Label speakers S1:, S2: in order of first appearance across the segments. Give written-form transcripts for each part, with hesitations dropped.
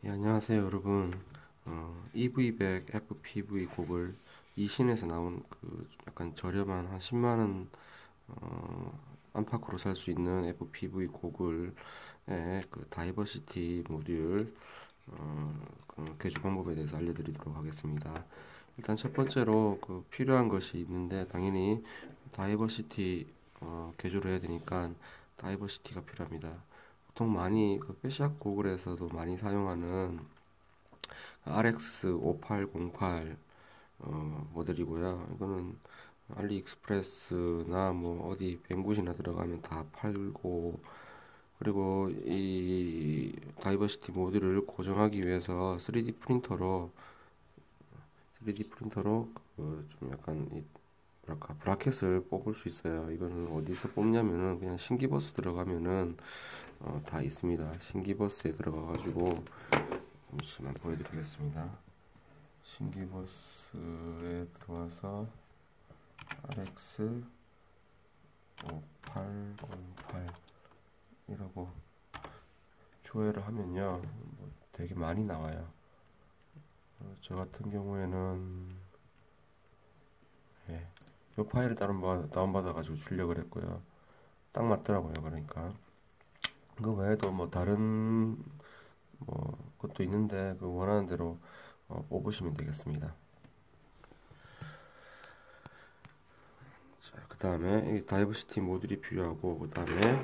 S1: 예, 안녕하세요 여러분. EV100 FPV 고글 이신에서 나온 그 약간 저렴한 한 10만원 안팎으로 살 수 있는 FPV 고글의 그 다이버시티 모듈 그 개조 방법에 대해서 알려드리도록 하겠습니다. 일단 첫 번째로 그 필요한 것이 있는데, 당연히 다이버시티 개조를 해야 되니까 다이버시티가 필요합니다. 보통 많이 그 패시악 고글에서도 많이 사용하는 RX5808 모델이고요. 이거는 알리익스프레스나 뭐 어디 뱅굿이나 들어가면 다 팔고, 그리고 이 다이버시티 모듈을 고정하기 위해서 3D 프린터로 그좀 약간 뭐랄까 브라켓을 뽑을 수 있어요. 이거는 어디서 뽑냐면은 그냥 신기버스 들어가면은 다 있습니다. 신기버스에 들어가가지고 잠시만 보여드리겠습니다. 신기버스에 들어와서 RX 5808 이라고 조회를 하면요, 뭐 되게 많이 나와요. 저 같은 경우에는 이 파일을 다운받아가지고 출력을 했고요. 딱 맞더라고요. 그러니까 그 외에도 뭐 다른 뭐 것도 있는데 그 원하는 대로 뽑으시면 되겠습니다. 자, 그 다음에 다이버시티 모듈이 필요하고, 그 다음에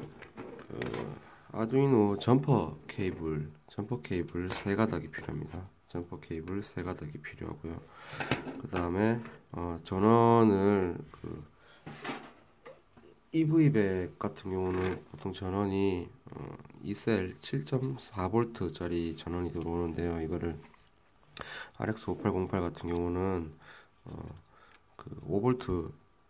S1: 아두이노 점퍼 케이블 세 가닥이 필요합니다. 점퍼 케이블 세 가닥이 필요하고요. 그 다음에 전원을 EV100 같은 경우는 보통 전원이 2셀 7.4V 짜리 전원이 들어오는데요. 이거를 RX5808 같은 경우는 그 5V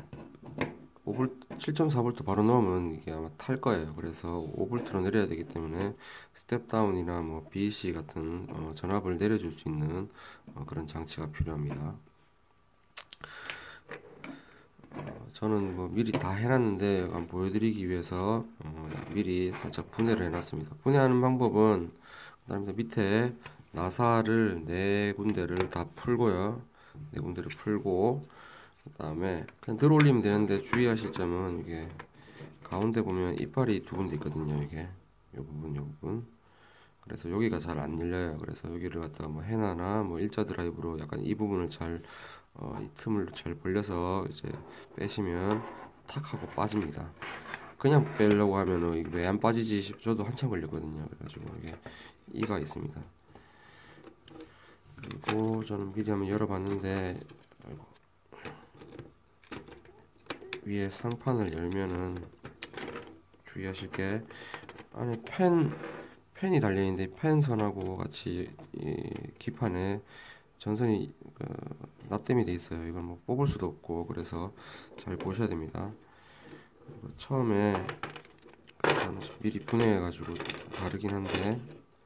S1: 7.4V 바로 넣으면 이게 아마 탈 거예요. 그래서 5V로 내려야 되기 때문에 스텝 다운이나 뭐 BEC 같은 전압을 내려줄 수 있는 그런 장치가 필요합니다. 저는 뭐 미리 다 해놨는데 한번 보여드리기 위해서 미리 살짝 분해를 해놨습니다. 분해하는 방법은 그다음에 밑에 나사를 네 군데를 다 풀고요. 네 군데를 풀고, 그 다음에 그냥 들어 올리면 되는데, 주의하실 점은 이게 가운데 보면 이빨이 두 군데 있거든요. 이게 요 부분. 그래서 여기가 잘 안 열려요. 그래서 여기를 갖다가 뭐 헤나나 뭐 일자 드라이브로 약간 이 부분을 이 틈을 잘 벌려서 이제 빼시면 탁 하고 빠집니다. 그냥 빼려고 하면은 왜 안 빠지지 저도 한참 걸렸거든요. 그래가지고 이게 이가 있습니다. 그리고 저는 미리 한번 열어봤는데, 위에 상판을 열면은 주의하실 게, 안에 펜이 달려있는데 펜선하고 같이 이 기판에 전선이 납땜이 돼 있어요. 이걸 뭐 뽑을 수도 없고, 그래서 잘 보셔야 됩니다. 처음에 저는 미리 분해해가지고 좀 다르긴 한데,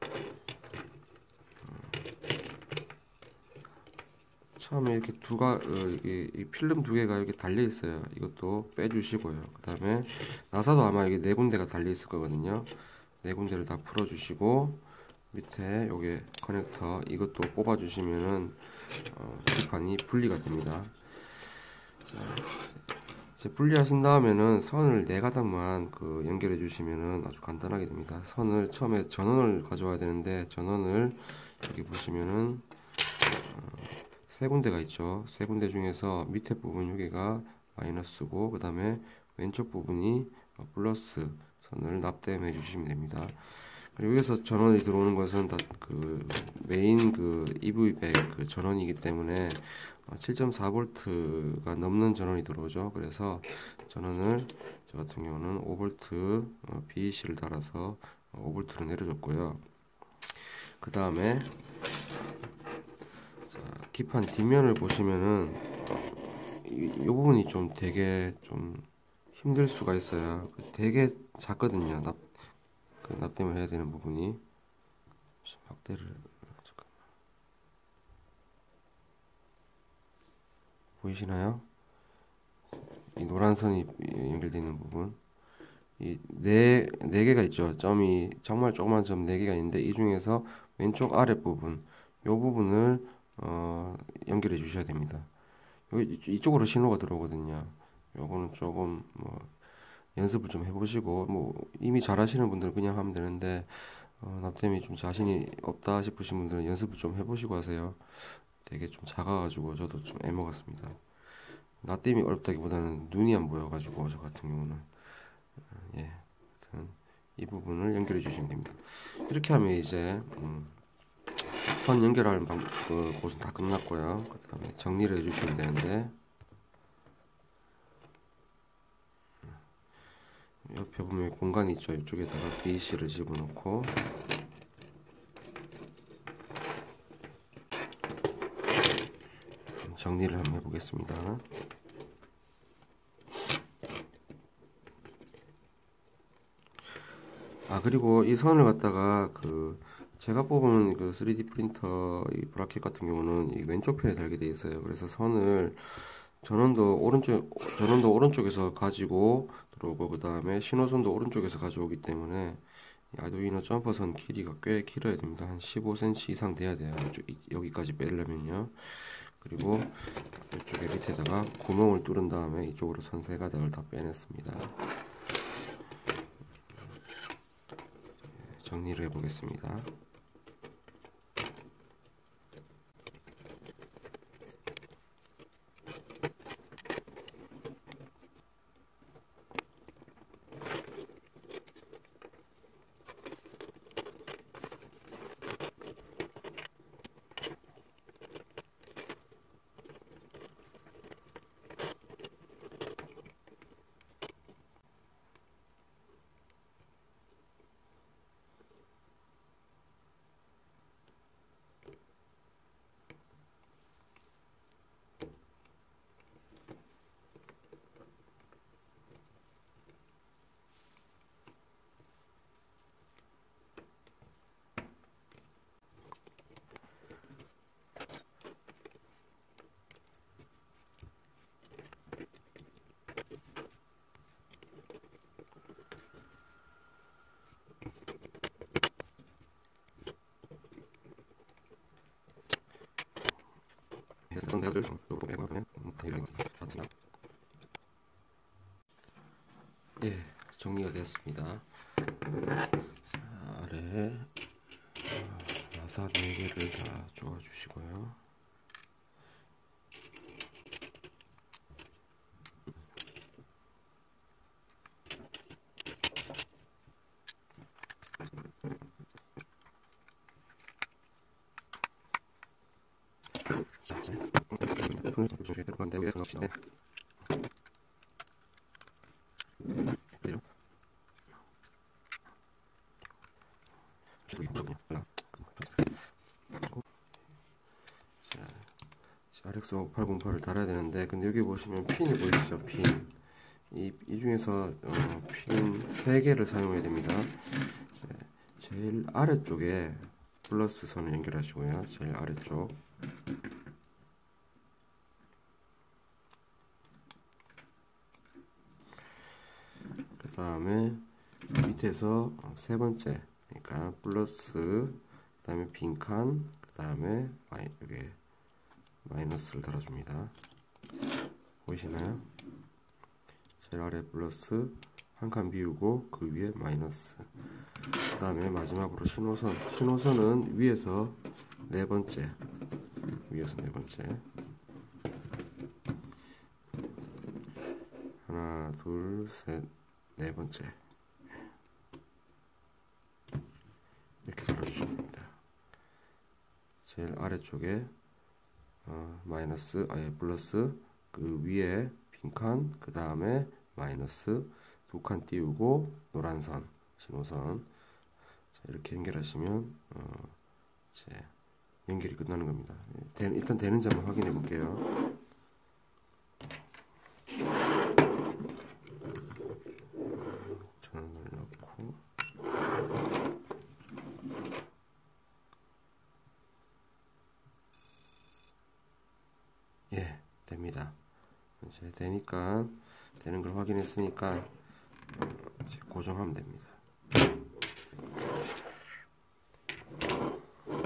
S1: 처음에 이렇게 이 필름 두 개가 이렇게 달려 있어요. 이것도 빼주시고요. 그 다음에 나사도 아마 이게 네 군데가 달려 있을 거거든요. 네 군데를 다 풀어주시고, 밑에 요게 커넥터 이것도 뽑아주시면은 기판이 분리가 됩니다. 자, 이제 분리하신 다음에는 선을 네 가닥만 연결해 주시면은 아주 간단하게 됩니다. 선을 처음에 전원을 가져와야 되는데, 전원을 여기 보시면은 세 군데가 있죠. 세 군데 중에서 밑에 부분 여기가 마이너스고, 그 다음에 왼쪽 부분이 플러스 선을 납땜해 주시면 됩니다. 그리고 여기서 전원이 들어오는 것은 다 메인 EV100 전원이기 때문에 7.4V가 넘는 전원이 들어오죠. 그래서 전원을 저 같은 경우는 5V BEC를 달아서 5V로 내려줬고요. 그 다음에 기판 뒷면을 보시면은 이 부분이 좀 되게 좀 힘들 수가 있어요. 되게 작거든요. 납땜을 해야 되는 부분이. 확대를 잠깐만. 보이시나요? 이 노란 선이 연결되어 있는 부분, 이 네 개가 있죠. 점이 정말 조그만 점 네 개가 있는데, 이 중에서 왼쪽 아랫부분 요 부분을 연결해 주셔야 됩니다. 여기 이쪽으로 신호가 들어오거든요. 요거는 조금 뭐 연습을 좀 해보시고, 뭐 이미 잘하시는 분들은 그냥 하면 되는데 납땜이 좀 자신이 없다 싶으신 분들은 연습을 좀 해보시고 하세요. 되게 좀 작아가지고 저도 좀 애먹었습니다. 납땜이 어렵다기보다는 눈이 안 보여가지고 저 같은 경우는 예, 하여튼 이 부분을 연결해 주시면 됩니다. 이렇게 하면 이제 선 연결하는 그 곳은 다 끝났고요. 그 다음에 정리를 해주시면 되는데, 옆에 보면 공간이 있죠. 이쪽에다가 BC를 집어넣고 정리를 한번 해보겠습니다. 그리고 이 선을 갖다가 제가 뽑은 그 3D 프린터 이 브라켓 같은 경우는 이 왼쪽 편에 달게 되어 있어요. 그래서 선을 전원도 오른쪽에서 가지고 들어오고, 그 다음에 신호선도 오른쪽에서 가져오기 때문에 이 아두이노 점퍼선 길이가 꽤 길어야 됩니다. 한 15cm 이상 돼야 돼요. 여기까지 빼려면요. 그리고 이쪽에 밑에다가 구멍을 뚫은 다음에 이쪽으로 선 세 가닥을 다 빼냈습니다. 정리를 해보겠습니다. 예, 정리가 되었습니다. 아래 나사 4개를 다 조아주시고요. RX 5808을 달아야 되는데, 근데 여기 보시면 핀이 보이시죠? 핀. 이 중에서 핀 3개를 사용해야 됩니다. 제일 아래쪽에 플러스 선을 연결하시고요. 제일 아래쪽. 그 다음에 밑에서 세 번째, 그러니까 플러스, 그 다음에 빈칸, 그 다음에 여기 마이너스를 달아줍니다. 보이시나요? 제일 아래 플러스, 한 칸 비우고 그 위에 마이너스. 그 다음에 마지막으로 신호선은 위에서 네 번째, 하나, 둘, 셋, 네 번째, 이렇게 달아주시면 됩니다. 제일 아래쪽에 플러스, 그 위에 빈칸, 그 다음에 마이너스 두 칸 띄우고 노란 선, 신호선. 자, 이렇게 연결하시면 이제 연결이 끝나는 겁니다. 일단 되는지 한번 확인해 볼게요. 전원을 넣고, 예, 됩니다. 이제 되니까, 되는 걸 확인했으니까 이제 고정하면 됩니다.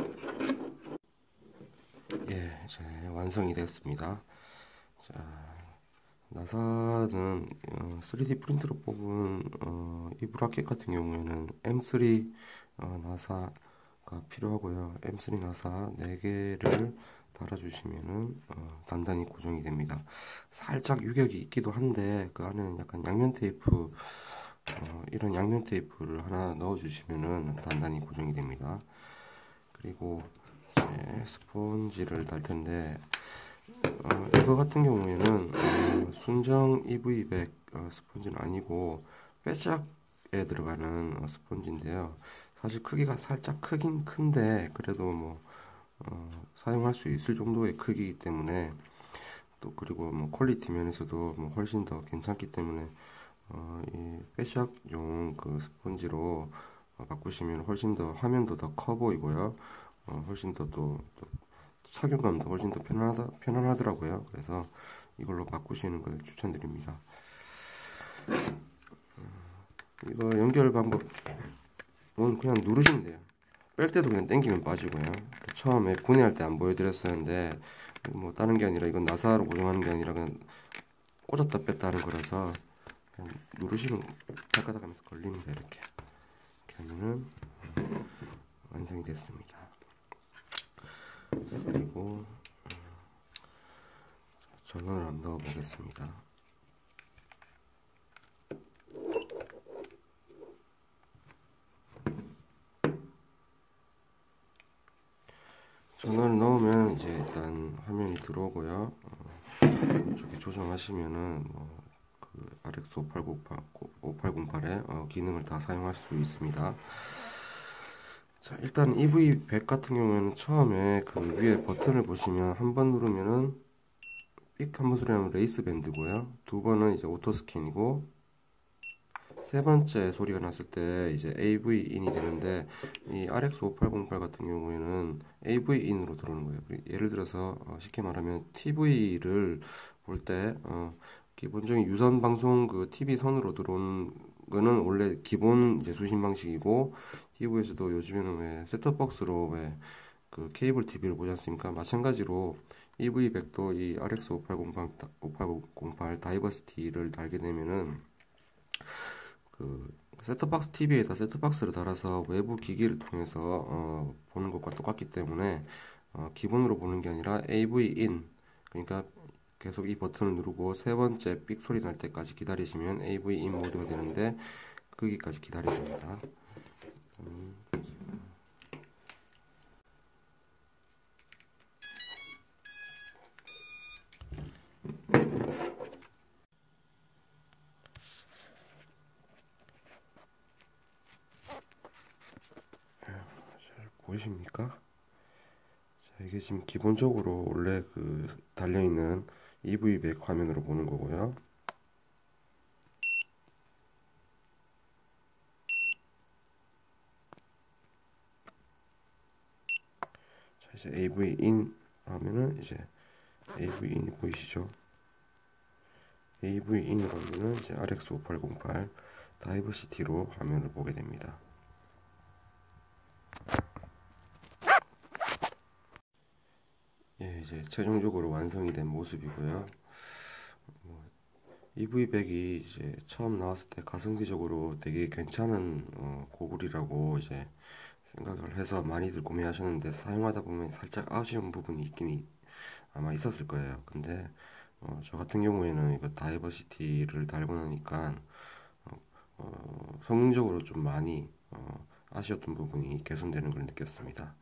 S1: 이제 완성이 됐습니다. 자, 나사는 3D 프린터로 뽑은 이 브라켓 같은 경우에는 M3 나사가 필요하고요. M3 나사 4개를 달아주시면은 단단히 고정이 됩니다. 살짝 유격이 있기도 한데 그 안에는 약간 양면 테이프 이런 양면 테이프를 하나 넣어주시면은 단단히 고정이 됩니다. 그리고 이제 스펀지를 달 텐데 이거 같은 경우에는 순정 EV100 스펀지는 아니고 빼짝에 들어가는 스펀지인데요. 사실 크기가 살짝 크긴 큰데 그래도 뭐 사용할 수 있을 정도의 크기이기 때문에 또 그리고 뭐 퀄리티 면에서도 뭐 훨씬 더 괜찮기 때문에 이 빼샥용 그 스펀지로 바꾸시면 훨씬 더 화면도 더 커 보이고요. 훨씬 더 또 착용감도 훨씬 더 편안하더라고요. 그래서 이걸로 바꾸시는 걸 추천드립니다. 이거 연결 방법은 그냥 누르시면 돼요. 뺄 때도 그냥 당기면 빠지고요. 처음에 분해할 때 안 보여드렸었는데 뭐 다른 게 아니라 이건 나사로 고정하는 게 아니라 그냥 꽂았다 뺐다 하는 거라서 그냥 누르시면 가까다 하면서 걸리면 돼요. 이렇게 하면은 완성이 됐습니다. 그리고 전원을 한번 넣어 보겠습니다. 전원을 넣으면 이제 일단 화면이 들어오고요. 이쪽에 조정하시면은 그 RX 5808의 기능을 다 사용할 수 있습니다. 자, 일단 EV100 같은 경우에는 처음에 그 위에 버튼을 보시면 한 번 누르면은 삑 한 번 소리 나면 레이스 밴드고요. 두 번은 이제 오토 스캔이고 세 번째 소리가 났을 때 이제 AV 인이 되는데 이 RX 5808 같은 경우에는 AV 인으로 들어오는 거예요. 예를 들어서 쉽게 말하면 TV를 볼 때 기본적인 유선 방송 그 TV 선으로 들어오는 거는 원래 기본 이제 수신 방식이고 TV에서도 요즘에는 왜 셋톱박스로 왜 그 케이블 TV를 보지 않습니까? 마찬가지로 EV100도 이 RX 5808 다이버시티를 달게 되면은 그 셋톱박스 TV에다 셋톱박스를 달아서 외부 기기를 통해서 보는 것과 똑같기 때문에 기본으로 보는 게 아니라 AV-in 그러니까 계속 이 버튼을 누르고 세 번째 삑 소리 날 때까지 기다리시면 AV-in 모드가 되는데 거기까지 기다려야 됩니다. 잘 보이십니까? 자, 이게 지금 기본적으로 원래 그 달려있는 EV100 화면으로 보는 거고요. 자, 이제 AV-in 하면은 이제 AV-in이 보이시죠? AV-in으로 하면은 이제 RX 5808 다이버시티로 화면을 보게 됩니다. 예, 이제 최종적으로 완성이 된 모습이고요. EV100이 이제 처음 나왔을 때 가성비적으로 되게 괜찮은 고글이라고 이제 생각을 해서 많이들 구매하셨는데 사용하다 보면 살짝 아쉬운 부분이 있긴 아마 있었을 거예요. 근데 저 같은 경우에는 이거 다이버시티를 달고 나니까 성능적으로 좀 많이 아쉬웠던 부분이 개선되는 걸 느꼈습니다.